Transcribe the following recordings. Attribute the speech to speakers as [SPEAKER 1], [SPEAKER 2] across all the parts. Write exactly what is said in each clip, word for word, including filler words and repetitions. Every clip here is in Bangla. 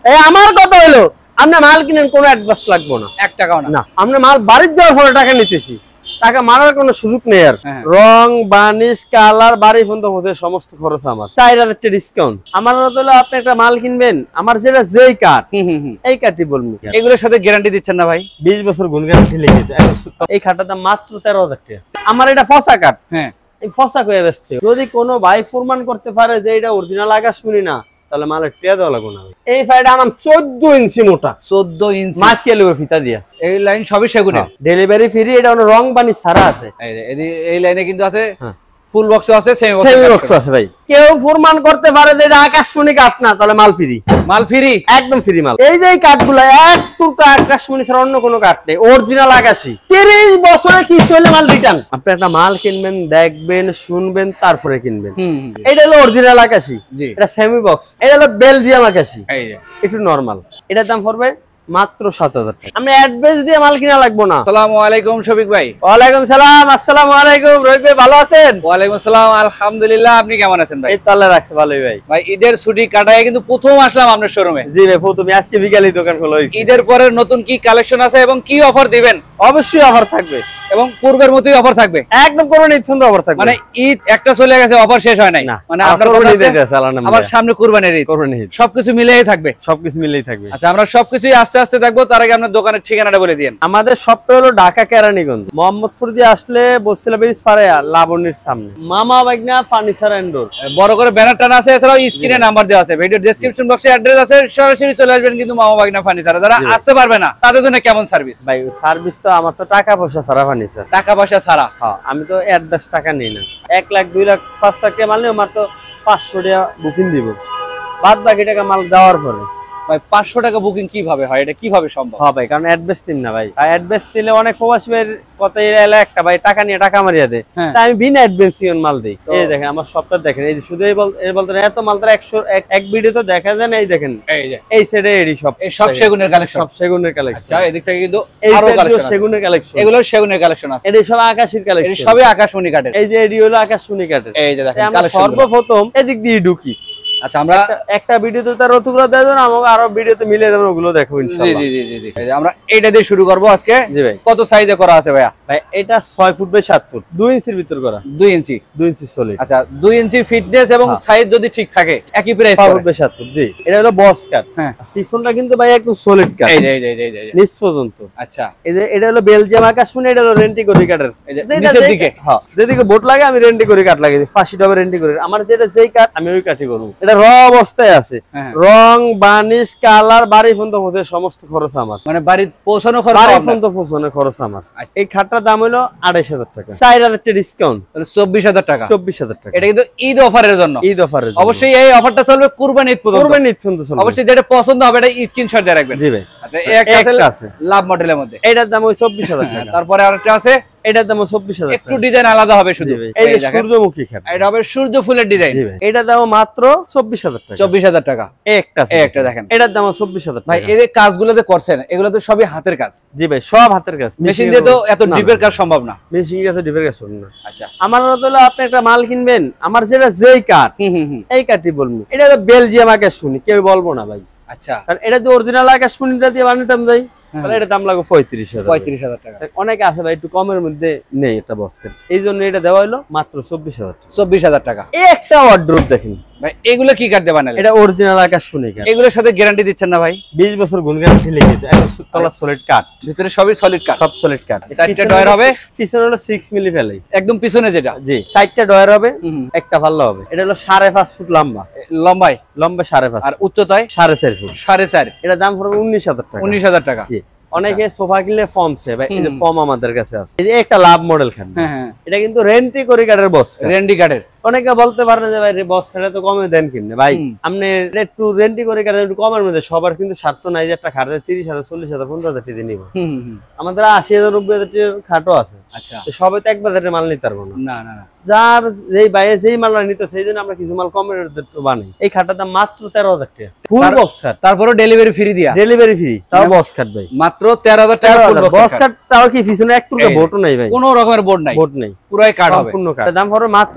[SPEAKER 1] এই আমার কথা হলো আপনি মাল কিনেন কোনো অ্যাডভান্স লাগবে না,
[SPEAKER 2] এক টাকাও না।
[SPEAKER 1] না আপনি মাল বাড়িতে দেওয়ার পরে টাকা নিতেছি, টাকা মারার কোনো সুযোগ নেই আর। রং বানিশ কালার বাড়ি পর্যন্ত হতে সমস্ত খরচ আমার। চার হাজার টাকা ডিসকাউন্ট। আমার হলো আপনি একটা মাল কিনবেন, আমার যেটা যেই কাঠ এই কাঠই বলবো।
[SPEAKER 2] এগুলোর সাথে গ্যারান্টি দিচ্ছেন না ভাই?
[SPEAKER 1] বিশ বছর গুণ গ্যারান্টি লিখে দেয়। এই কাঠটার দাম মাত্র তেরো হাজার টাকা। আমার এটা ফসা কাঠ, হ্যাঁ এই ফসা কয়ে ব্যস্ত। যদি কোনো ভাই প্রমাণ করতে পারে যে এটা অরিজিনাল আগা শুনি না, তাহলে মালের টিয়া দেওয়া লাগবে না। এই ফাইটা আনাম চোদ্দ ইঞ্চি মোটা,
[SPEAKER 2] চোদ্দ ইঞ্চি
[SPEAKER 1] মাখিয়ে নেবে ফিতা দিয়া।
[SPEAKER 2] এই লাইন সবই সেগুনের,
[SPEAKER 1] ডেলিভারি ফ্রি। এটা রং বানি ছাড়া আছে।
[SPEAKER 2] এই লাইনে কিন্তু আছে ফুল বক্স আছে, সেমি
[SPEAKER 1] বক্স আছে ভাই। কেউ প্রমাণ করতে পারে যে এটা আকাশমণি কাঠ না, তাহলে মাল ফ্রি। মাল ফ্রি, একদম ফ্রি মাল। এই যে কাঠগুলো এক টুকরা আকাশমণি ছাড়া অন্য কোনো কাঠ নেই, অরিজিনাল আকাশী। তিরিশ বছরে কি চলে মাল রিটার্ন। আপনি একটা মাল কিনবেন, দেখবেন, শুনবেন, তারপরে কিনবেন। এটা হলো অরিজিনাল আকাশী, এটা সেমি বক্স। এটা হলো বেলজিয়াম আকাশী, একটু নরমাল। এটার দাম পড়বে মাত্র সাত হাজার টাকা। আমরা অ্যাডভান্স দিয়ে মাল কিনা লাগবো না।
[SPEAKER 2] আসসালামু আলাইকুম শফিক ভাই।
[SPEAKER 1] ওয়ালাইকুম সালাম। আসসালামু আলাইকুম রোহিত ভাই, ভালো আছেন?
[SPEAKER 2] ওয়ালাইকুম আসসালাম, আলহামদুলিল্লাহ। আপনি কেমন আছেন ভাই?
[SPEAKER 1] এই তো আল্লাহ রাখছে ভালোই ভাই।
[SPEAKER 2] ভাই ঈদের ছুটি কাটায় কিন্তু প্রথম আসলাম আপনার শোরুমে।
[SPEAKER 1] জি ভাই প্রথমে, আজকে বিকালে দোকান খোলা হয়েছে।
[SPEAKER 2] ঈদের পরে নতুন কি কালেকশন আছে এবং কি অফার দিবেন?
[SPEAKER 1] অবশ্যই অফার থাকবে
[SPEAKER 2] এবং পূর্বের মতোই অফার থাকবে,
[SPEAKER 1] একদম কোনো নির্ধারিত অফার থাকবে।
[SPEAKER 2] মানে ঈদ একটা চলে গেছে, অফার শেষ হয় নাই। মানে আপনার আবার সামনে কুরবানির ঈদ, কুরবানির ঈদ সবকিছু মিলেই থাকবে,
[SPEAKER 1] সবকিছু মিলেই থাকবে।
[SPEAKER 2] আচ্ছা আমরা সবকিছুই আস্তে আস্তে দেখবো, তার আগে আপনার দোকানের ঠিকানাটা বলে দিন।
[SPEAKER 1] আমাদের শপটা হলো ঢাকা কেরানীগঞ্জ, মোহাম্মদপুর দিয়ে আসলে বসিলা ব্রিজ ফারেয়া লাবণীর সামনে মামা বাগনা ফার্নিচার এন্ড ডোর।
[SPEAKER 2] বড় করে ব্যানার টানা আছে, এছাড়াও স্ক্রিনে নাম্বার দেওয়া আছে, ভিডিও ডেসক্রিপশন বক্সে অ্যাড্রেস আছে, সরাসরি চলে আসবেন কিন্তু মামা বাগনা ফার্নিচার। যারা আসতে পারবে না তাদের জন্য কেমন সার্ভিস?
[SPEAKER 1] ভাই সার্ভিস তো আমার তো টাকা পয়সা ছাড়া ফার্নিচার,
[SPEAKER 2] টাকা পয়সা ছাড়া।
[SPEAKER 1] হ্যাঁ আমি তো অ্যাডভান্স টাকা নিই না। এক লাখ দুই লাখ পাঁচ লাখ টাকা মাল নিয়ে আমার তো পাঁচশো টাকা বুকিং দিব, বাদ বাকি টাকা মাল দেওয়ার পরে।
[SPEAKER 2] ভাই পাঁচশো টাকা বুকিং কিভাবে হয়, এটা কিভাবে সম্ভব?
[SPEAKER 1] হ্যাঁ ভাই, কারণ অ্যাডভান্স নিন না ভাই। অ্যাডভান্স নিলে অনেক প্রবাসী ভাইয়ের কথা এলা একটা ভাই টাকা নিয়ে টাকা মারিয়া দেয়, তাই আমি বিনা অ্যাডভান্স মাল দিই। এই দেখেন আমার সবটা দেখেন, এই যে শুধু এই বল এই বলতে এত মাল তারা একশো এক ভিডিও তো দেখা যায় না। এই দেখেন এই যে এই সাইডে এডি সব
[SPEAKER 2] এই সব সেগুনের কালেকশন,
[SPEAKER 1] সব সেগুনের কালেকশন।
[SPEAKER 2] আচ্ছা এদিক থেকে কিন্তু
[SPEAKER 1] আরো কালেকশন, সেগুনের কালেকশন,
[SPEAKER 2] এগুলো সেগুনের কালেকশন আছে।
[SPEAKER 1] এডি সব আকাশীর কালেকশন,
[SPEAKER 2] এডি সবই আকাশমণি কাঠের।
[SPEAKER 1] এই যে এডি হলো আকাশমণি কাঠের।
[SPEAKER 2] এই যে দেখেন
[SPEAKER 1] আমরা সর্বপ্রথম এদিক দিয়ে ঢুকি।
[SPEAKER 2] আচ্ছা আমরা
[SPEAKER 1] একটা ভিডিওতে তার রতুগুলো দেয় না, আমাকে আরো ভিডিওতে মিলিয়ে দেবেন, ওগুলো দেখো ইনশাআল্লাহ।
[SPEAKER 2] জি জি জি জি আমরা এইটা দিয়ে শুরু করব আজকে। জি ভাই কত সাইজে করা আছে ভাইয়া? ভাই
[SPEAKER 1] এটা ছয় ফুট বাই সাত ফুট, দুই ইঞ্চির ভিতর করা।
[SPEAKER 2] দুই ইঞ্চি,
[SPEAKER 1] দুই ইঞ্চি সলিড।
[SPEAKER 2] আচ্ছা দুই ইঞ্চি ফিটনেস এবং সাইজ যদি ঠিক থাকে একই প্রাইস
[SPEAKER 1] ছয় ফুট বাই সাত ফুট। জি এটা হলো বক্স কাট। হ্যাঁ পিছনটা কিন্তু ভাই একদম সলিড কাট,
[SPEAKER 2] এই যে এই যে এই যে
[SPEAKER 1] নিচ পর্যন্ত।
[SPEAKER 2] আচ্ছা
[SPEAKER 1] এই যে এটা হলো বেলজিয়াম আকাশ শুনে, এটা হলো রেন্টি করি কাটের।
[SPEAKER 2] এই যে নিচের দিকে,
[SPEAKER 1] হ্যাঁ যেদিকে বোট লাগে আমি রেন্টি করি কাট লাগিয়ে দিই, ফাঁসি ডাবে রেন্টি করি। আমার যেটা যেই কাট আমি ওই কাটই করব। এটা র অবস্থায় আছে, রং বানিশ কালার বাড়ি পর্যন্ত হতে সমস্ত খরচ আমার।
[SPEAKER 2] মানে বাড়ি পৌঁছানো খরচ,
[SPEAKER 1] বাড়ি পর্যন্ত পৌঁছানো খরচ আমার। এই খাটটার দাম হলো আড়াইশ হাজার টাকা, চার হাজার টাকা ডিসকাউন্ট,
[SPEAKER 2] তাহলে চব্বিশ হাজার টাকা।
[SPEAKER 1] চব্বিশ হাজার টাকা।
[SPEAKER 2] এটা কিন্তু ঈদ অফারের জন্য,
[SPEAKER 1] ঈদ অফারের জন্য।
[SPEAKER 2] অবশ্যই এই অফারটা চলবে কুরবানি ঈদ পর্যন্ত।
[SPEAKER 1] কুরবানি ঈদ পর্যন্ত চলবে।
[SPEAKER 2] অবশ্যই যেটা পছন্দ হবে এটা স্ক্রিনশট দিয়ে রাখবেন।
[SPEAKER 1] জি ভাই।
[SPEAKER 2] আচ্ছা এই একটা আছে লাভ মডেলের মধ্যে,
[SPEAKER 1] এটার দাম ওই চব্বিশ হাজার টাকা।
[SPEAKER 2] তারপরে আরেকটা আছে,
[SPEAKER 1] এটার দাম চব্বিশ হাজার টাকা,
[SPEAKER 2] একটু ডিজাইন আলাদা হবে শুধু।
[SPEAKER 1] এই যে সূর্যমুখী খাট,
[SPEAKER 2] এটা হবে সূর্য ফুলের ডিজাইন।
[SPEAKER 1] জি ভাই এটার দাম মাত্র চব্বিশ হাজার টাকা।
[SPEAKER 2] চব্বিশ হাজার টাকা
[SPEAKER 1] একটা আছে,
[SPEAKER 2] এই একটা দেখেন
[SPEAKER 1] এটার দাম চব্বিশ হাজার টাকা।
[SPEAKER 2] ভাই এই যে কাজগুলো যে করছেন এগুলো তো সবই হাতের কাজ।
[SPEAKER 1] জি ভাই সব হাতের কাজ,
[SPEAKER 2] মেশিন দিয়ে তো এত ডিপের কাজ সম্ভব না।
[SPEAKER 1] মেশিন দিয়ে তো ডিপের কাজ সম্ভব না।
[SPEAKER 2] আচ্ছা
[SPEAKER 1] আমার হলো আপনি একটা মাল কিনবেন, আমার যেটা যেই কাঠ এই কাঠই বলবো। এটা হলো বেলজিয়াম আকাশ শুনি, কেউ বলবো না ভাই।
[SPEAKER 2] আচ্ছা
[SPEAKER 1] কারণ এটা যে অরিজিনাল আকাশ শুনিটা দিয়ে বানাতাম যাই, তাহলে এটা দাম লাগবে পঁয়ত্রিশ হাজার
[SPEAKER 2] পঁয়ত্রিশ হাজার টাকা।
[SPEAKER 1] অনেকে আছে ভাই একটু কমের মধ্যে নেই এটা বস্কেট, এই জন্য এটা দেওয়া হলো মাত্র চব্বিশ হাজার টাকা।
[SPEAKER 2] চব্বিশ হাজার টাকা।
[SPEAKER 1] একটা ওয়ার্ডরোব দেখেন
[SPEAKER 2] ভাই, এগুলো কি কাটতে বানালেন?
[SPEAKER 1] এটা অরিজিনাল আকাশ শুনি কাঠ।
[SPEAKER 2] এগুলোর সাথে গ্যারান্টি দিচ্ছেন না ভাই?
[SPEAKER 1] বিশ বছর গুণ গ্যারান্টি লিখে দেয়, একদম তলা সলিড কাঠ,
[SPEAKER 2] ভিতরে সবই সলিড কাঠ,
[SPEAKER 1] সব সলিড কাঠ।
[SPEAKER 2] চারটা ডয়ার হবে,
[SPEAKER 1] পিছনে হলো ছয় মিলি ফেলে,
[SPEAKER 2] একদম পিছনে যেটা।
[SPEAKER 1] জি চারটা ডয়ার হবে, একটা ভালো হবে। এটা হলো সাড়ে পাঁচ ফুট লম্বা,
[SPEAKER 2] লম্বাই
[SPEAKER 1] লম্বা সাড়ে পাঁচ,
[SPEAKER 2] আর উচ্চতায়
[SPEAKER 1] সাড়ে চার ফুট।
[SPEAKER 2] সাড়ে চার।
[SPEAKER 1] এটা দাম পড়বে উনিশ হাজার টাকা।
[SPEAKER 2] উনিশ হাজার টাকা।
[SPEAKER 1] অনেকে সোফা কিনলে ফর্ম সে ভাই, এই যে ফর্ম আমাদের কাছে আছে। এই যে একটা লাভ মডেল খান,
[SPEAKER 2] হ্যাঁ হ্যাঁ
[SPEAKER 1] এটা কিন্তু রেন্টি করি কাঠের বক্স,
[SPEAKER 2] রেন্টি কাঠের।
[SPEAKER 1] অনেকে বলতে পারে না যে ভাই বক্স কাঠে তো কমে দেন কিনে। ভাই আপনি একটু রেন্টি করে কাঠে একটু কমের মধ্যে, সবার কিন্তু স্বার্থ নাই যে একটা খাটে তিরিশ হাজার চল্লিশ হাজার পনেরো হাজার টাকা নিব। আমাদের আশি হাজার নব্বই হাজার টাকার খাটও আছে। আচ্ছা সবাই তো এক বাজারের মাল নিতে পারবো না, না না যার যেই বাইরে যেই মাল নিত সেই জন্য আমরা কিছু মাল কমের বানাই। এই খাটটার দাম মাত্র তেরো হাজার টাকা, ফুল বক্স খাট,
[SPEAKER 2] তারপরে ডেলিভারি ফ্রি দিয়া।
[SPEAKER 1] ডেলিভারি ফ্রি, তাও বক্স খাট ভাই মাত্র
[SPEAKER 2] তেরো হাজার টাকা।
[SPEAKER 1] বক্স কাট, তাও কি পিছনে এক টুকরা বোর্ডও নাই ভাই,
[SPEAKER 2] কোনো রকমের বোর্ড নাই,
[SPEAKER 1] বোর্ড নাই,
[SPEAKER 2] পুরাই কাট হবে,
[SPEAKER 1] সম্পূর্ণ কাট। দাম পড়বে মাত্র
[SPEAKER 2] তেরো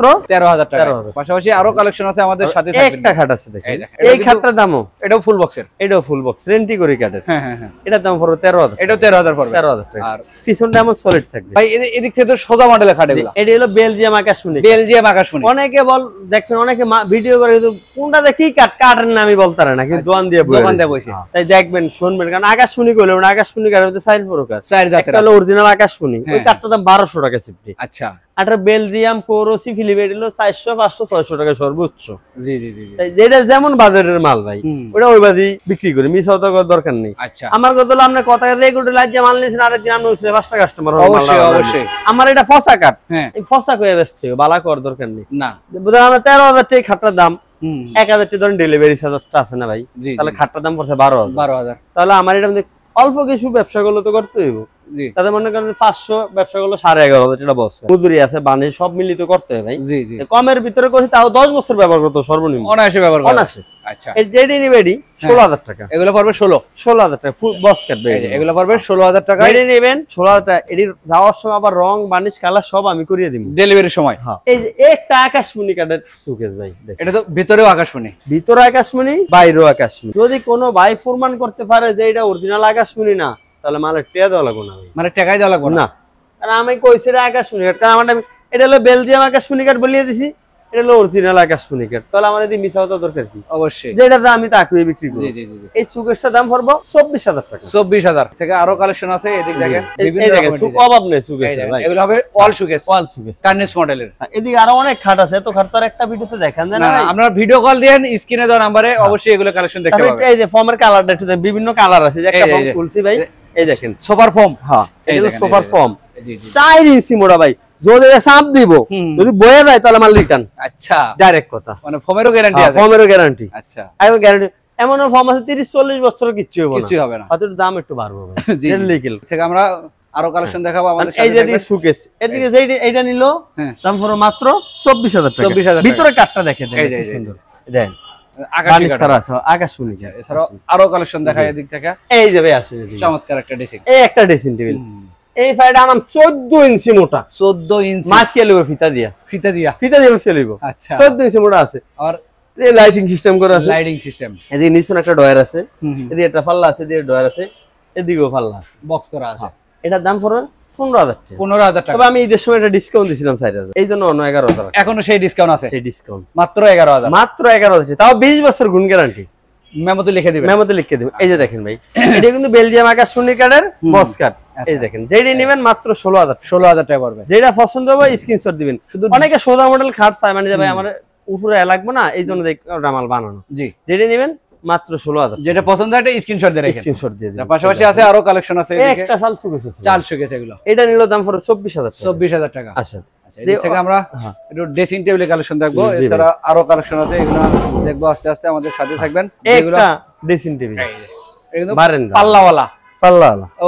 [SPEAKER 2] হাজার টাকা। পাশাপাশি আরো কালেকশন আছে আমাদের সাথে থাকবেন।
[SPEAKER 1] একটা খাট আছে দেখেন, এই খাটটার দামও
[SPEAKER 2] এটাও ফুল বক্সের,
[SPEAKER 1] এটাও ফুল বক্স রেন্টি করে কাটের।
[SPEAKER 2] হ্যাঁ হ্যাঁ হ্যাঁ,
[SPEAKER 1] এটার দাম পড়বে তেরো হাজার,
[SPEAKER 2] এটাও তেরো হাজার পড়বে,
[SPEAKER 1] তেরো হাজার টাকা।
[SPEAKER 2] আর
[SPEAKER 1] পিছনটা এমন সলিড থাকবে
[SPEAKER 2] ভাই। এদিক থেকে তো সোজা মডেলের খাট এগুলো।
[SPEAKER 1] এটা হলো বেলজিয়াম আকাশমণি,
[SPEAKER 2] বেলজিয়াম আকাশমণি।
[SPEAKER 1] অনেকে বল দেখছেন, অনেকে ভিডিও করে কিন্তু কোনটাতে কি কাট কাটের নামই বলতে পারে না, কিন্তু দোকান দিয়ে
[SPEAKER 2] দোকান দিয়ে বসে
[SPEAKER 1] তাই দেখবেন শুনবেন, কারণ আকাশমণি কইলে না, আকাশমণি কাটের মধ্যে চার প্রকার,
[SPEAKER 2] চার জাতের।
[SPEAKER 1] একটা হলো অরিজিনাল আকাশমণি, ওই কাটটার দাম বারোশো টাকা সিফটি।
[SPEAKER 2] আচ্ছা,
[SPEAKER 1] আর বেলজিয়াম কোরোসি ফিলিপেট হলো চারশো পাঁচশো ছয়শো টাকা সর্বোচ্চ।
[SPEAKER 2] জি জি জি,
[SPEAKER 1] তাই যেটা যেমন বাজারের মাল ভাই ওটা ওই বাজি বিক্রি করি, মিস হওয়া তো দরকার নেই।
[SPEAKER 2] আচ্ছা,
[SPEAKER 1] আমার কথা হলো আপনার কথা রেগুলার লাগিয়ে মাল নিয়েছেন, আরেকদিন আপনি উঠলে পাঁচটা কাস্টমার হবে।
[SPEAKER 2] অবশ্যই অবশ্যই।
[SPEAKER 1] আমার এটা ফসা কাট,
[SPEAKER 2] হ্যাঁ
[SPEAKER 1] এই ফসা কয়ে ব্যস্ত বালা কর দরকার নেই
[SPEAKER 2] না।
[SPEAKER 1] বুঝলেন, আমার তেরো হাজার টাকা খাটটার দাম, এক হাজার টাকা ধরেন ডেলিভারি চার্জটা আছে না ভাই, তাহলে খাটটার দাম পড়ছে বারো হাজার
[SPEAKER 2] বারো হাজার।
[SPEAKER 1] তাহলে আমার এটা মধ্যে অল্প কিছু ব্যবসা করলে তো করতে হইব, তাদের মনে করেন পাঁচশো ব্যবসা করলো সাড়ে এগারো হাজার টাকা বছর, মজুরি আছে বানে সব মিলিত করতে হবে ভাই।
[SPEAKER 2] জি জি,
[SPEAKER 1] কমের ভিতরে করছি তাও দশ বছর ব্যবহার করতে সর্বনিম্ন,
[SPEAKER 2] অনায়াসে ব্যবহার করা।
[SPEAKER 1] অনায়াসে।
[SPEAKER 2] আচ্ছা,
[SPEAKER 1] এই জেডি নিবেডি ষোলো হাজার টাকা,
[SPEAKER 2] এগুলো পড়বে ষোলো
[SPEAKER 1] ষোলো হাজার টাকা ফুল বক্স কাটবে,
[SPEAKER 2] এগুলো পড়বে ষোলো হাজার টাকা।
[SPEAKER 1] জেডি নেবেন ষোলো হাজার টাকা, এটির যাওয়ার সময় আবার রং বানিশ কালার সব আমি করিয়ে দিব
[SPEAKER 2] ডেলিভারির সময়।
[SPEAKER 1] এই যে একটা আকাশমণি কাঠের সুকেস ভাই,
[SPEAKER 2] এটা তো ভিতরেও আকাশমণি,
[SPEAKER 1] ভিতরে আকাশমণি বাইরেও আকাশমণি। যদি কোনো ভাই ফরমান করতে পারে যে এটা অরিজিনাল আকাশমণি না, তাহলে মালের টেয়া দেওয়া লাগবে না,
[SPEAKER 2] মানে টাকাই দেওয়া লাগবে না।
[SPEAKER 1] কারণ আমি কইছি এটা আকাশমণি কাঠ, কারণ আমার এটা হলো বেলজিয়াম আকাশমণি কাঠ বলিয়ে দিছি, এটা হলো অরিজিনাল আকাশমণি কাঠ, তাহলে আমার এদিকে মিশা হওয়া দরকার কি?
[SPEAKER 2] অবশ্যই,
[SPEAKER 1] যেটা আমি তাকুই বিক্রি করি।
[SPEAKER 2] জি জি জি,
[SPEAKER 1] এই সুকেসটার দাম পড়বে চব্বিশ হাজার টাকা।
[SPEAKER 2] চব্বিশ হাজার থেকে আরো কালেকশন আছে, এদিক দেখেন বিভিন্ন
[SPEAKER 1] রকমের সুক অভাব নেই সুকেস ভাই।
[SPEAKER 2] এগুলো হবে অল সুকেস,
[SPEAKER 1] অল সুকেস
[SPEAKER 2] কার্নিশ মডেলের।
[SPEAKER 1] এদিকে আরো অনেক খাট আছে, এত খাট তো আর একটা ভিডিওতে দেখান যায় না ভাই।
[SPEAKER 2] আপনারা ভিডিও কল দেন স্ক্রিনে দেওয়া নম্বরে, অবশ্যই এগুলো কালেকশন দেখতে পাবেন।
[SPEAKER 1] এই যে ফর্মের কালারটা একটু দেখেন, বিভিন্ন কালার আছে, যে একটা ফর্ম খুলছি ভাই, এই দেখেন
[SPEAKER 2] সুপার ফর্ম।
[SPEAKER 1] হ্যাঁ, এই হলো সুপার ফর্ম,
[SPEAKER 2] জি জি,
[SPEAKER 1] চার ইঞ্চি মোড়া ভাই, যদি চাপ দিব যদি বয়ে যায় তাহলে মাল রিটার্ন।
[SPEAKER 2] আচ্ছা,
[SPEAKER 1] ডাইরেক্ট কথা,
[SPEAKER 2] মানে ফর্মেরও গ্যারান্টি আছে,
[SPEAKER 1] ফর্মেরও গ্যারান্টি।
[SPEAKER 2] আচ্ছা,
[SPEAKER 1] একদম গ্যারান্টি। এমনও ফর্ম আছে তিরিশ চল্লিশ বছর কিচ্ছু হবে না,
[SPEAKER 2] কিছু হবে না,
[SPEAKER 1] হয়তো দাম একটু বাড়বে ভাই।
[SPEAKER 2] জি লিগ্যাল থেকে আমরা আরো কালেকশন দেখাবো আমাদের সাথে।
[SPEAKER 1] এই যে দিকে সুকেস, এদিকে যে এইটা নিল দাম পুরো মাত্র চব্বিশ হাজার টাকা।
[SPEAKER 2] চব্বিশ হাজার,
[SPEAKER 1] ভিতরে কাটটা দেখেন কি সুন্দর, দেখেন আকাশী ছাড়া আছে, আকাশমণি।
[SPEAKER 2] এছাড়াও আরো কালেকশন দেখায় এদিক থেকে।
[SPEAKER 1] এই যে ভাই আসে
[SPEAKER 2] চমৎকার একটা ড্রেসিং,
[SPEAKER 1] এই একটা ড্রেসিং টেবিল, এই ফাইটা আনাম চোদ্দ ইঞ্চি মোটা,
[SPEAKER 2] চোদ্দ ইঞ্চি
[SPEAKER 1] মাখিয়ে লইব ফিতা দিয়া,
[SPEAKER 2] ফিতা দিয়া
[SPEAKER 1] ফিতা দিয়ে মাখিয়ে লইব।
[SPEAKER 2] আচ্ছা,
[SPEAKER 1] চোদ্দ ইঞ্চি মোটা আছে, আর এই লাইটিং সিস্টেম করা আছে,
[SPEAKER 2] লাইটিং সিস্টেম।
[SPEAKER 1] এদিকে নিচে একটা ডয়ার আছে, এদিকে একটা পাল্লা আছে, এদিকে ডয়ার আছে, এদিকেও পাল্লা আছে,
[SPEAKER 2] বক্স করা আছে।
[SPEAKER 1] এটার দাম পড়বে পনেরো হাজার টাকা।
[SPEAKER 2] পনেরো হাজার টাকা।
[SPEAKER 1] তবে আমি ঈদের সময় একটা ডিসকাউন্ট দিছিলাম চার হাজার, এই জন্য অন্য এগারো হাজার।
[SPEAKER 2] এখনো সেই ডিসকাউন্ট আছে?
[SPEAKER 1] সেই ডিসকাউন্ট
[SPEAKER 2] মাত্র এগারো হাজার,
[SPEAKER 1] মাত্র এগারো হাজার, তাও বিশ বছর গুণ গ্যারান্টি।
[SPEAKER 2] মেমোতে লিখে দিবেন,
[SPEAKER 1] মেমোতে লিখে দিবেন। এই যে দেখেন ভাই, এটা কিন্তু বেলজিয়াম আকাশমণি কাঠের বক্স কাট। এই দেখেন, যেটা নেবেন মাত্র ষোলো হাজার,
[SPEAKER 2] ষোলো হাজার টাকা পড়বে।
[SPEAKER 1] যেটা পছন্দ হবে স্ক্রিনশট দিবেন। শুধু অনেকে সোজা মডেল খাট চায়, মানে যে ভাই আমার উপরে লাগবে না, এই জন্য মাল বানানো।
[SPEAKER 2] জি,
[SPEAKER 1] যেটা নেবেন মাত্র ষোলো হাজার,
[SPEAKER 2] যেটা পছন্দ একটা স্ক্রিনশট দিয়ে রাখেন,
[SPEAKER 1] স্ক্রিনশট দিয়ে দিবেন।
[SPEAKER 2] পাশাপাশি আছে আরো কালেকশন আছে,
[SPEAKER 1] একটা সাল সুকেস আছে,
[SPEAKER 2] চাল সুকেস, এগুলো
[SPEAKER 1] এটা নিলো দাম পড়বে চব্বিশ হাজার,
[SPEAKER 2] চব্বিশ হাজার টাকা।
[SPEAKER 1] আচ্ছা,
[SPEAKER 2] এদিক থেকে আমরা একটু ড্রেসিং টেবিলের কালেকশন দেখবো, এছাড়া আরো কালেকশন আছে, এগুলো দেখবো আস্তে আস্তে, আমাদের সাথে থাকবেন।
[SPEAKER 1] এগুলো ড্রেসিং টেবিল,
[SPEAKER 2] এগুলো
[SPEAKER 1] বারান্দা
[SPEAKER 2] পাল্লাওয়ালা,
[SPEAKER 1] পাল্লাওয়ালা।
[SPEAKER 2] ও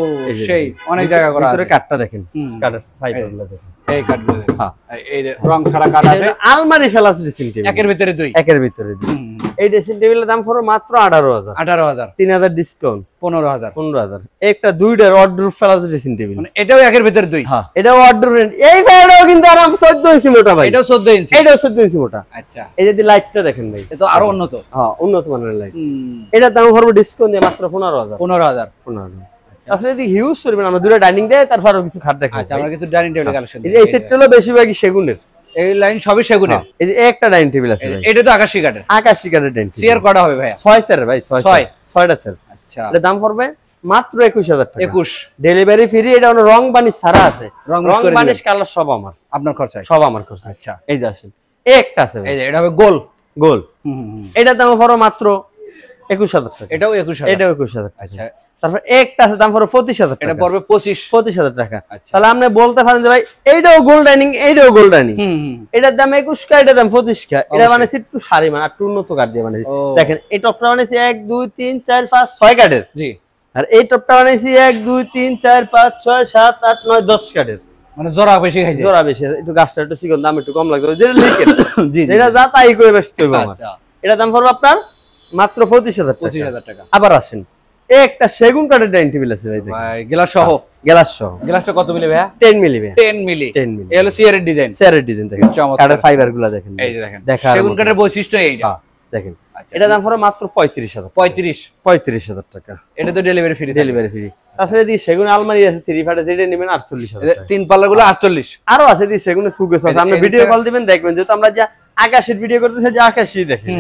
[SPEAKER 2] সেই অনেক জায়গা করা আছে।
[SPEAKER 1] ভিতরে কাটটা দেখেন, কাটের ফাইবারগুলো দেখেন,
[SPEAKER 2] এই কাটগুলো দেখেন, এই যে রং ছাড়া কাট আছে,
[SPEAKER 1] আলমারি ফেলাস ড্রেসিং টেবিল,
[SPEAKER 2] একের ভিতরে দুই,
[SPEAKER 1] একের ভিতরে দুই। এই ড্রেসিং টেবিলের দাম পড়বে মাত্র আঠারো হাজার,
[SPEAKER 2] আঠারো হাজার,
[SPEAKER 1] তিন হাজার ডিসকাউন্ট,
[SPEAKER 2] পনেরো হাজার,
[SPEAKER 1] পনেরো হাজার। একটা দুইটা ওয়ার্ডরোব ফেলাস ড্রেসিং টেবিল,
[SPEAKER 2] মানে এটাও একের ভিতরে দুই।
[SPEAKER 1] হ্যাঁ, এটা ওয়ার্ডরোব। এই ফাইবারটাও কিন্তু আরাম চোদ্দ ইঞ্চি মোটা ভাই,
[SPEAKER 2] এটাও চোদ্দ ইঞ্চি,
[SPEAKER 1] এটাও চোদ্দ ইঞ্চি মোটা।
[SPEAKER 2] আচ্ছা,
[SPEAKER 1] এই যদি লাইটটা দেখেন ভাই,
[SPEAKER 2] এটা আরো উন্নত,
[SPEAKER 1] হ্যাঁ উন্নত মানের লাইট। এটার দাম পড়বে ডিসকাউন্ট দিয়ে মাত্র পনেরো হাজার,
[SPEAKER 2] পনেরো হাজার,
[SPEAKER 1] পনেরো হাজার। আসলে যদি হিউজ করবেন, আমরা দুটো ডাইনিং দেয়, তারপর আরো কিছু খাট দেখেন।
[SPEAKER 2] আচ্ছা, আমরা কিছু ডাইনিং টেবিল কালেকশন
[SPEAKER 1] এই এই সেটটা হলো বেশিরভাগই সেগুনের,
[SPEAKER 2] এই লাইন সবই সেগুনের।
[SPEAKER 1] এই যে একটা ডাইনিং টেবিল আছে ভাই,
[SPEAKER 2] এটা তো আকাশী কাঠের,
[SPEAKER 1] আকাশী কাঠের ডাইনিং টেবিল।
[SPEAKER 2] শেয়ার করা হবে ভাই,
[SPEAKER 1] ছয় স্যার ভাই, ছয়
[SPEAKER 2] ছয়
[SPEAKER 1] ছয়টা স্যার।
[SPEAKER 2] আচ্ছা,
[SPEAKER 1] এর দাম পড়বে মাত্র একুশ হাজার টাকা,
[SPEAKER 2] একুশ,
[SPEAKER 1] ডেলিভারি ফ্রি। এটা হলো রং বানিশ ছাড়া আছে,
[SPEAKER 2] রং
[SPEAKER 1] রং বানিশ কালার সব আমার,
[SPEAKER 2] আপনার খরচায়,
[SPEAKER 1] সব আমার খরচ।
[SPEAKER 2] আচ্ছা,
[SPEAKER 1] এই যে আসেন, একটা আছে
[SPEAKER 2] এই যে এটা হবে গোল,
[SPEAKER 1] গোল, এটার দাম পড়বে মাত্র একুশ হাজার টাকা,
[SPEAKER 2] এটাও একুশ হাজার,
[SPEAKER 1] এটাও একুশ হাজার।
[SPEAKER 2] আচ্ছা,
[SPEAKER 1] তারপর একটা আছে দাম পড়বে পঁচিশ হাজার,
[SPEAKER 2] এটা পড়বে পঁচিশ,
[SPEAKER 1] পঁচিশ হাজার টাকা।
[SPEAKER 2] আচ্ছা,
[SPEAKER 1] তাহলে আপনি বলতে পারেন যে ভাই এইটাও গোল্ড ডাইনিং, এইটাও গোল্ড ডাইনিং, এটার দাম একুশ কা, এটার দাম পঁচিশ কা। এটা মানে একটু সারি মানে একটু উন্নত কাঠ দিয়ে বানাইছি। দেখেন এই টপটা বানাইছি এক দুই তিন চার পাঁচ ছয় কাঠের, জি, আর এই টপটা বানাইছি এক দুই তিন চার পাঁচ ছয় সাত আট নয় দশ কাঠের,
[SPEAKER 2] মানে জোড়া বেশি খাইছে,
[SPEAKER 1] জোড়া বেশি, একটু গাছটা একটু চিকন, দাম একটু কম লাগবে, যেটা লিখে জি, যেটা যা তাই করে বেচতে হবে আমার। এটা দাম পড়বে আপনার মাত্র পঁচিশ হাজার, পঁচিশ হাজার টাকা। আবার আসেন, একটা সেগুন কাঠের ডাইনিং টেবিল আছে ভাই,
[SPEAKER 2] ভাই গ্লাস সহ,
[SPEAKER 1] গ্লাস সহ।
[SPEAKER 2] গ্লাসটা কত মিলি ভাইয়া?
[SPEAKER 1] দশ মিলি ভাইয়া।
[SPEAKER 2] দশ মিলি।
[SPEAKER 1] দশ মিলি।
[SPEAKER 2] এই হলো সিআরের ডিজাইন।
[SPEAKER 1] সিআরের ডিজাইন দেখেন। কাঠের ফাইবার গুলো দেখেন।
[SPEAKER 2] এই যে দেখেন।
[SPEAKER 1] দেখার
[SPEAKER 2] সেগুন কাঠের বৈশিষ্ট্য এইটা।
[SPEAKER 1] হ্যাঁ দেখেন। এটা দাম পড়ে মাত্র পঁয়ত্রিশ হাজার।
[SPEAKER 2] পঁয়ত্রিশ
[SPEAKER 1] পঁয়ত্রিশ হাজার টাকা।
[SPEAKER 2] এটা তো ডেলিভারি ফ্রি।
[SPEAKER 1] Delivery free. তাছাড়া দি সেগুন আলমারি আছে থ্রি ফাটে যেটা নেবেন আটচল্লিশ হাজার টাকা।
[SPEAKER 2] তিন পাল্লাগুলো আটচল্লিশ।
[SPEAKER 1] আরো আছে দি সেগুনে সুগেস আছে। আপনি ভিডিও কল দিবেন দেখবেন যেহেতু আমরা যা আকাশের ভিডিও করতেছি যে আকাশই দেখেন।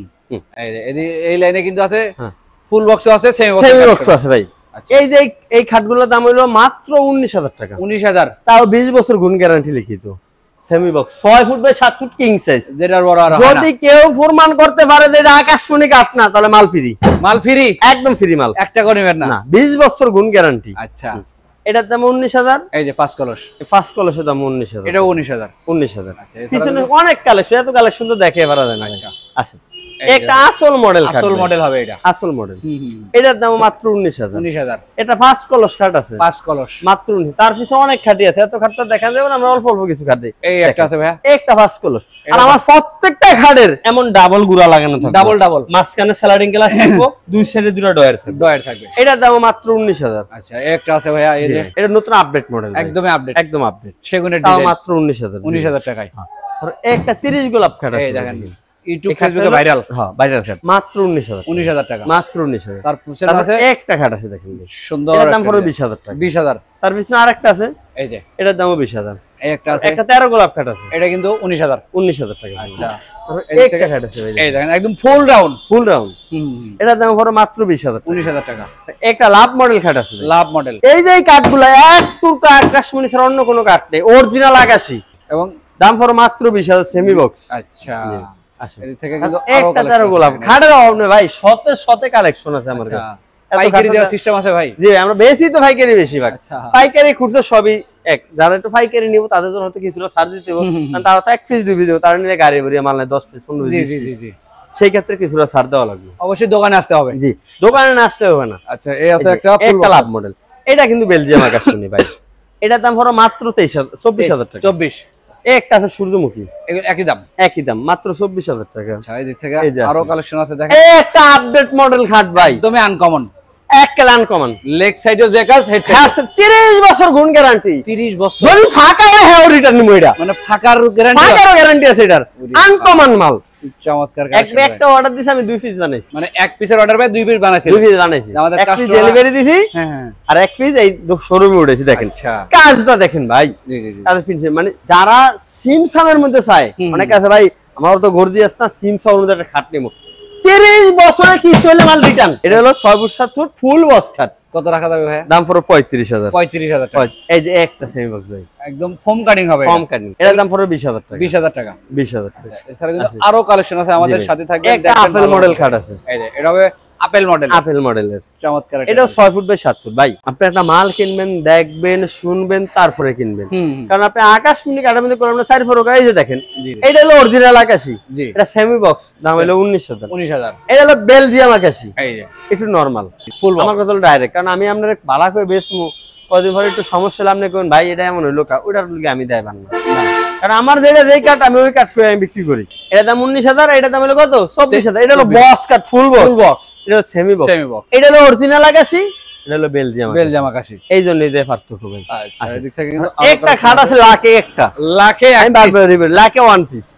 [SPEAKER 2] এই যে এই লাইনে কিন্তু আছে ফুল বক্সও আছে সেমি বক্স।
[SPEAKER 1] সেমি বক্স আছে ভাই। এই যে এই খাটগুলোর দাম হলো মাত্র উনিশ হাজার টাকা।
[SPEAKER 2] উনিশ হাজার।
[SPEAKER 1] তাও বিশ বছর গুণ গ্যারান্টি লিখিত। সেমি বক্স ছয় ফুট বাই সাত ফুট কিং সাইজ।
[SPEAKER 2] যেটার বড় আর
[SPEAKER 1] যদি কেউ প্রমাণ করতে পারে যে এটা আকাশমণি কাঠ না তাহলে মাল ফ্রি।
[SPEAKER 2] মাল ফ্রি?
[SPEAKER 1] একদম ফ্রি মাল।
[SPEAKER 2] একটা করে নেবেন না?
[SPEAKER 1] বিশ বছর গুণ গ্যারান্টি।
[SPEAKER 2] আচ্ছা।
[SPEAKER 1] এটার দাম উনিশ হাজার।
[SPEAKER 2] এই যে পাঁচ কলস।
[SPEAKER 1] পাঁচ কলসের দাম উনিশ হাজার।
[SPEAKER 2] এটা উনিশ হাজার।
[SPEAKER 1] উনিশ হাজার।
[SPEAKER 2] আচ্ছা।
[SPEAKER 1] পিছনে অনেক কালেকশন, এত কালেকশন তো দেখে পারা যায় না।
[SPEAKER 2] আচ্ছা।
[SPEAKER 1] আছে একটা আসল মডেল খাট।
[SPEAKER 2] আসল মডেল হবে এটা।
[SPEAKER 1] আসল মডেল। এটার দাম মাত্র উনিশ হাজার।
[SPEAKER 2] উনিশ হাজার।
[SPEAKER 1] এটা পাঁচ কলস খাট আছে।
[SPEAKER 2] পাঁচ কলস
[SPEAKER 1] মাত্র উনিশ। তার পিছনে অনেক খাটি আছে। এত খাট তো দেখা যাবে না, আমরা অল্প অল্প কিছু খাট দেই।
[SPEAKER 2] এই একটা আছে ভাইয়া।
[SPEAKER 1] একটা পাঁচ কলস। আর আমার প্রত্যেকটা খাটের এমন ডাবল গুড়া লাগানো থাকবে।
[SPEAKER 2] Double double.
[SPEAKER 1] মাঝখানে স্লাইডিং গ্লাস থাকবে, দুই সাইডে দুটো ডয়ার থাকবে।
[SPEAKER 2] ডয়ার থাকবে।
[SPEAKER 1] এটার দাম মাত্র উনিশ হাজার।
[SPEAKER 2] আচ্ছা একটা আছে ভাইয়া এই যে
[SPEAKER 1] এটা নতুন আপডেট মডেল।
[SPEAKER 2] একদমই আপডেট।
[SPEAKER 1] একদম আপডেট।
[SPEAKER 2] সেগুনের
[SPEAKER 1] তাও
[SPEAKER 2] ডিজাইন।
[SPEAKER 1] মাত্র উনিশ হাজার।
[SPEAKER 2] উনিশ হাজার টাকায়।
[SPEAKER 1] আর একটা তিরিশ গোলাপ খাট আছে।
[SPEAKER 2] এই দেখেন ইউটিউব ফেসবুকে ভাইরাল।
[SPEAKER 1] হ্যাঁ ভাইরাল খাট মাত্র উনিশ হাজার।
[SPEAKER 2] উনিশ হাজার টাকা।
[SPEAKER 1] মাত্র উনিশ হাজার।
[SPEAKER 2] তার পিছনে আছে
[SPEAKER 1] একটা খাট আছে দেখেন
[SPEAKER 2] সুন্দর।
[SPEAKER 1] এটার দাম পড়বে বিশ হাজার টাকা।
[SPEAKER 2] বিশ হাজার।
[SPEAKER 1] তার পিছনে আরেকটা আছে
[SPEAKER 2] এই যে
[SPEAKER 1] এটার দামও বিশ হাজার।
[SPEAKER 2] এই একটা আছে।
[SPEAKER 1] একটা তেরো গোলাপ খাট আছে।
[SPEAKER 2] এটা কিন্তু উনিশ হাজার।
[SPEAKER 1] উনিশ হাজার টাকা।
[SPEAKER 2] আচ্ছা।
[SPEAKER 1] একটা খাট আছে
[SPEAKER 2] এই দেখেন একদম ফুল রাউন্ড।
[SPEAKER 1] ফুল রাউন্ড।
[SPEAKER 2] হুম।
[SPEAKER 1] এটার দাম পড়বে মাত্র বিশ হাজার।
[SPEAKER 2] উনিশ হাজার টাকা।
[SPEAKER 1] একটা লাভ মডেল খাট আছে।
[SPEAKER 2] Love model.
[SPEAKER 1] এই যে এই কাঠগুলো এক টুকরা আকাশমণি ছাড়া অন্য কোনো কাঠ নেই, অরিজিনাল আকাশী।
[SPEAKER 2] এবং
[SPEAKER 1] দাম পড়বে মাত্র বিশ হাজার। Semi box.
[SPEAKER 2] আচ্ছা।
[SPEAKER 1] আচ্ছা
[SPEAKER 2] এই থেকে কিন্তু
[SPEAKER 1] একটা তেরো গোলাপ খাটের অভাব নেই ভাই, শতে শতে কালেকশন আছে আমার কাছে।
[SPEAKER 2] পাইকারি দেওয়ার সিস্টেম আছে ভাই?
[SPEAKER 1] জি আমরা বেশি তো পাইকারি বেশি ভাগ।
[SPEAKER 2] আচ্ছা।
[SPEAKER 1] পাইকারি খুচরা সবই এক। যারা একটু পাইকারি নিব তাদের জন্য হয়তো কিছুটা ছাড় দিতে হবে, কারণ তারা তো এক পিস দুই পিস দেবে, তারা নিলে গাড়ি ভরিয়ে মাল নেয় দশ পিস পনেরো
[SPEAKER 2] জি
[SPEAKER 1] পিস।
[SPEAKER 2] জি জি জি।
[SPEAKER 1] সেই ক্ষেত্রে কিছুটা ছাড় দেওয়া লাগবে।
[SPEAKER 2] অবশ্যই দোকানে আসতে হবে।
[SPEAKER 1] জি দোকানে না আসতে হবে না।
[SPEAKER 2] আচ্ছা এই আছে একটা
[SPEAKER 1] একটা লাভ মডেল। এটা কিন্তু বেলজিয়াম আকাশমণি ভাই। এটার দাম পড়ে মাত্র তেইশ হাজার চব্বিশ হাজার টাকা।
[SPEAKER 2] চব্বিশ।
[SPEAKER 1] একটা আছে সূর্যমুখী।
[SPEAKER 2] একই দাম।
[SPEAKER 1] একই দাম মাত্র চব্বিশ হাজার টাকা।
[SPEAKER 2] আচ্ছা এই দিক থেকে আরো কালেকশন আছে দেখেন।
[SPEAKER 1] একটা আপডেট মডেল খাট ভাই,
[SPEAKER 2] একদমই আনকমন।
[SPEAKER 1] একটা আনকমন।
[SPEAKER 2] লেগ সাইডেও যে কাজ, হেড সাইড
[SPEAKER 1] তিরিশ বছর গুণ গ্যারান্টি।
[SPEAKER 2] তিরিশ বছর।
[SPEAKER 1] যদি ফাঁকা হয় হ্যাঁ রিটার্ন নিব। এটা
[SPEAKER 2] মানে ফাকার গ্যারান্টি।
[SPEAKER 1] ফাঁকারও গ্যারান্টি আছে এটার। আনকমন মাল।
[SPEAKER 2] চমৎকার
[SPEAKER 1] কালেকশন। একটা অর্ডার দিছি আমি দুই পিস বানাইছি।
[SPEAKER 2] মানে এক পিসের অর্ডার পাই দুই পিস বানাইছি।
[SPEAKER 1] দুই পিস বানাইছি।
[SPEAKER 2] আমাদের
[SPEAKER 1] এক পিস
[SPEAKER 2] কাস্টমার
[SPEAKER 1] ডেলিভারি দিছি।
[SPEAKER 2] হ্যাঁ হ্যাঁ।
[SPEAKER 1] আর এক পিস এই শোরুমে উঠেছি দেখেন।
[SPEAKER 2] আচ্ছা।
[SPEAKER 1] কাজটা দেখেন ভাই।
[SPEAKER 2] জি জি জি।
[SPEAKER 1] কাজ ফিনিশিং মানে যারা সিমসামের মধ্যে চায়, অনেক আছে ভাই আমার তো গর্জিয়াস না সিমসামের মধ্যে একটা খাট নেবো, তিরিশ বছরে কি চলে মাল রিটার্ন। এটা হলো ছয় ফুট সাত ফুট ফুল বক্স খাট।
[SPEAKER 2] কত রাখা যাবে ভাই?
[SPEAKER 1] দাম পড়বে পঁয়ত্রিশ হাজার।
[SPEAKER 2] পঁয়ত্রিশ হাজার টাকা।
[SPEAKER 1] এই যে একটা সেমি বক্স ভাই
[SPEAKER 2] একদম ফোম কাটিং হবে।
[SPEAKER 1] Foam cutting. এটার দাম পড়বে বিশ হাজার টাকা।
[SPEAKER 2] বিশ হাজার টাকা।
[SPEAKER 1] বিশ হাজার টাকা।
[SPEAKER 2] এছাড়া কিন্তু আরো কালেকশন আছে, আমাদের সাথে থাকবে।
[SPEAKER 1] একটা আপেল মডেল খাট আছে।
[SPEAKER 2] এই যে এটা হবে আপেল মডেল।
[SPEAKER 1] আপেল মডেলের
[SPEAKER 2] চমৎকার।
[SPEAKER 1] এটা ছয় ফুট বাই সাত ফুট ভাই। আপনি একটা মাল কিনবেন, দেখবেন, শুনবেন, তারপরে কিনবেন। কারণ আপনি আকাশমণি কাটার মধ্যে করবেন চার ফোর। এই যে দেখেন এটা হলো অরিজিনাল আকাশী। এটা সেমি বক্স, দাম হলো উনিশ হাজার।
[SPEAKER 2] উনিশ হাজার।
[SPEAKER 1] এটা হলো বেলজিয়াম আকাশী।
[SPEAKER 2] এই যে
[SPEAKER 1] একটু নরমাল
[SPEAKER 2] ফুল
[SPEAKER 1] আমার কথা হলো ডাইরেক্ট, কারণ আমি আপনার ভাড়া করে বেচবো কদিন পরে একটু সমস্যা হলে আপনি কোন ভাই এটা এমন হইলো কা ওটার লিগে আমি দেয় পারবো না, কারণ আমার যেটা যেই কাঠ আমি ওই কাঠ করে আমি বিক্রি করি। এটা দাম উনিশ হাজার। এটা দাম হলো কত চব্বিশ হাজার। এটা হলো বক্স কাঠ ফুল বক্স। এটা হলো সেমি বক্স।
[SPEAKER 2] Semi box.
[SPEAKER 1] এটা হলো অরিজিনাল আকাশী। এটা হলো বেলজিয়াম
[SPEAKER 2] বেলজিয়াম আকাশী।
[SPEAKER 1] এই জন্যই দেয় পার্থক্য ভাই।
[SPEAKER 2] আচ্ছা এদিক থেকে কিন্তু
[SPEAKER 1] একটা খাট আছে লাখে একটা।
[SPEAKER 2] লাখে
[SPEAKER 1] আমি বারবার রিভিউ লাখে ওয়ান পিস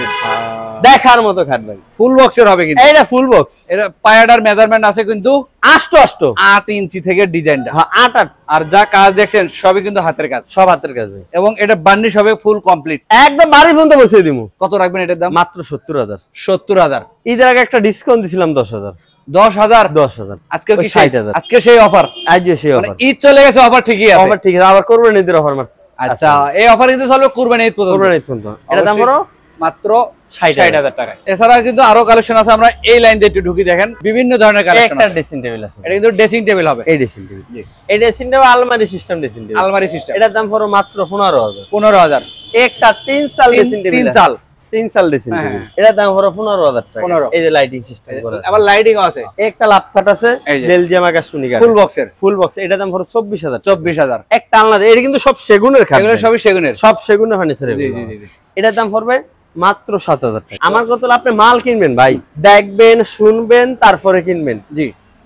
[SPEAKER 1] দেখার মতো খাট ভাই।
[SPEAKER 2] ফুল বক্সের হবে কিন্তু।
[SPEAKER 1] এইটা ফুল বক্স।
[SPEAKER 2] এটা পায়াডার মেজারমেন্ট আছে কিন্তু
[SPEAKER 1] আষ্ট আষ্ট
[SPEAKER 2] আট ইঞ্চি থেকে ডিজাইনটা।
[SPEAKER 1] হ্যাঁ আট আট।
[SPEAKER 2] আর যা কাজ দেখছেন সবই কিন্তু হাতের কাজ,
[SPEAKER 1] সব হাতের কাজ ভাই।
[SPEAKER 2] এবং এটা বার্নিশ হবে ফুল কমপ্লিট।
[SPEAKER 1] একদম বাড়ি পর্যন্ত বসিয়ে দিমু।
[SPEAKER 2] কত রাখবেন এটার দাম?
[SPEAKER 1] মাত্র সত্তর হাজার।
[SPEAKER 2] সত্তর হাজার।
[SPEAKER 1] ঈদের আগে একটা ডিসকাউন্ট দিছিলাম দশ হাজার।
[SPEAKER 2] দশ হাজার।
[SPEAKER 1] দশ হাজার।
[SPEAKER 2] আজকে কি
[SPEAKER 1] ষাট হাজার।
[SPEAKER 2] আজকে সেই অফার।
[SPEAKER 1] আজ যে সেই অফার।
[SPEAKER 2] ঈদ চলে গেছে, অফার ঠিকই আছে।
[SPEAKER 1] অফার ঠিক আছে, আবার করবেন ঈদের অফার মাত্র।
[SPEAKER 2] আচ্ছা এই অফার কিন্তু চলবে কুরবানি ঈদ পর্যন্ত।
[SPEAKER 1] কুরবানি ঈদ পর্যন্ত। এটা দাম বড়
[SPEAKER 2] মাত্র ষাট হাজার টাকা। এছাড়া কিন্তু আরো কালেকশন আছে, আমরা এই লাইন দিয়ে একটু ঢুকি দেখেন। বিভিন্ন ধরনের কালেকশন।
[SPEAKER 1] একটা ড্রেসিং টেবিল আছে।
[SPEAKER 2] এটা কিন্তু ড্রেসিং টেবিল হবে।
[SPEAKER 1] এই ড্রেসিং টেবিল। জি এই ড্রেসিং টেবিল আলমারি সিস্টেম ড্রেসিং টেবিল।
[SPEAKER 2] আলমারি সিস্টেম।
[SPEAKER 1] এটার দাম পড়ো মাত্র পনেরো হাজার।
[SPEAKER 2] পনেরো হাজার।
[SPEAKER 1] একটা তিন সাল ড্রেসিং টেবিল।
[SPEAKER 2] তিন সাল।
[SPEAKER 1] তিন সাল ড্রেসিং টেবিল। এটার দাম পড়ো পনেরো হাজার টাকা। এই যে লাইটিং সিস্টেম করা।
[SPEAKER 2] আবার লাইটিং আছে।
[SPEAKER 1] একটা লাভ কাট আছে বেলজিয়াম আকাশমণি কাঠ।
[SPEAKER 2] ফুল বক্সের।
[SPEAKER 1] Full box. এটার দাম পড়ো চব্বিশ হাজার।
[SPEAKER 2] চব্বিশ হাজার।
[SPEAKER 1] একটা আলনা। এটা কিন্তু সব সেগুনের কাঠ।
[SPEAKER 2] এগুলো সবই সেগুনের।
[SPEAKER 1] সব সেগুনের ফার্নিচার।
[SPEAKER 2] জি জি জি।
[SPEAKER 1] এটার দাম পড়বে মাত্র সাত হাজার টাকা। আমার কথা আপনি মাল কিনবেন ভাই, দেখবেন, শুনবেন, তারপরে কিনবেন।
[SPEAKER 2] জি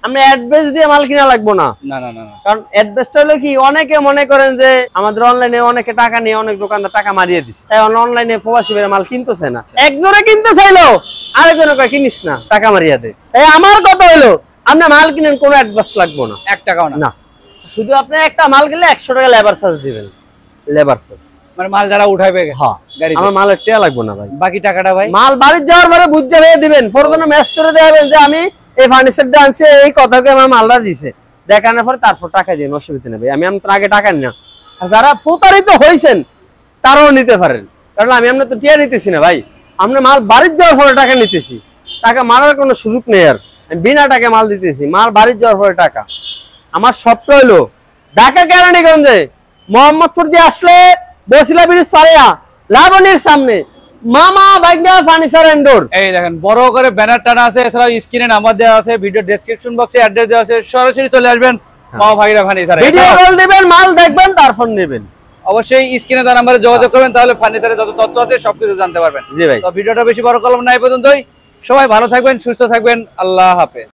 [SPEAKER 1] আমরা অ্যাডভাইস দিয়ে মাল কিনা লাগবো না।
[SPEAKER 2] না না না,
[SPEAKER 1] কারণ অ্যাডভাইসটা হলো কি, অনেকে মনে করেন যে আমাদের অনলাইনে অনেকে টাকা নিয়ে অনেক দোকানদার টাকা মারিয়ে দিচ্ছে, তাই অনলাইনে প্রবাসী ভাইরা মাল কিনতেছে না। একজনে কিনতে চাইলো, আরেকজনে কয় কিনিস না, টাকা মারিয়ে দে। এই আমার কথা হলো, আপনি মাল কিনেন, কোনো অ্যাডভান্স লাগবো না,
[SPEAKER 2] এক টাকাও না।
[SPEAKER 1] না, শুধু আপনি একটা মাল কিনলে একশো টাকা লেবার চার্জ দিবেন, লেবার চার্জ।
[SPEAKER 2] মানে মাল যারা উঠাইবে,
[SPEAKER 1] হ্যাঁ,
[SPEAKER 2] গাড়ি
[SPEAKER 1] আমার মালের টাকা লাগবে না ভাই।
[SPEAKER 2] বাকি টাকাটা ভাই
[SPEAKER 1] মাল বাড়ির যাওয়ার পরে বুঝতে পেরে দিবেন, ফোরজনে ম্যাচ করে দেবেন যে আমি এই ফার্নিচারটা আনছি, এই কথাকে আমার মালটা দিছে, দেখানোর পরে তারপর টাকা দিন, অসুবিধা নেই ভাই। আমি আপনার আগে টাকা নিই না। আর যারা প্রতারিত হয়েছেন তারাও নিতে পারেন, কারণ আমি আপনার তো টিয়া নিতেছি না ভাই, আমরা মাল বাড়ির যাওয়ার পরে টাকা নিতেছি, টাকা মারার কোনো সুযোগ নেই। আর আমি বিনা টাকা মাল দিতেছি, মাল বাড়ির যাওয়ার পরে টাকা। আমার সবটা হইলো ঢাকা কেরানীগঞ্জে মোহাম্মদপুর দিয়ে আসলে বসিলা ব্রিজ পাড়িয়া লাবণীর সামনে মামা ভাগ্না ফার্নিচার এন্ড ডোর।
[SPEAKER 2] এই দেখেন বড় করে ব্যানার টানা আছে, এছাড়াও স্ক্রিনে নাম্বার দেওয়া আছে, ভিডিও ডেসক্রিপশন বক্সে অ্যাড্রেস দেওয়া আছে, সরাসরি চলে আসবেন মামা ভাগিনা ফার্নিচারে।
[SPEAKER 1] ভিডিও কল দিবেন, মাল দেখবেন, তারপর নেবেন।
[SPEAKER 2] অবশ্যই স্ক্রিনে তার নাম্বারে যোগাযোগ করবেন, তাহলে ফার্নিচারের যত তথ্য আছে সবকিছু জানতে পারবেন।
[SPEAKER 1] জি ভাই।
[SPEAKER 2] তো ভিডিওটা বেশি বড় করলাম না, এই পর্যন্তই। সবাই ভালো থাকবেন, সুস্থ থাকবেন, আল্লাহ হাফেজ।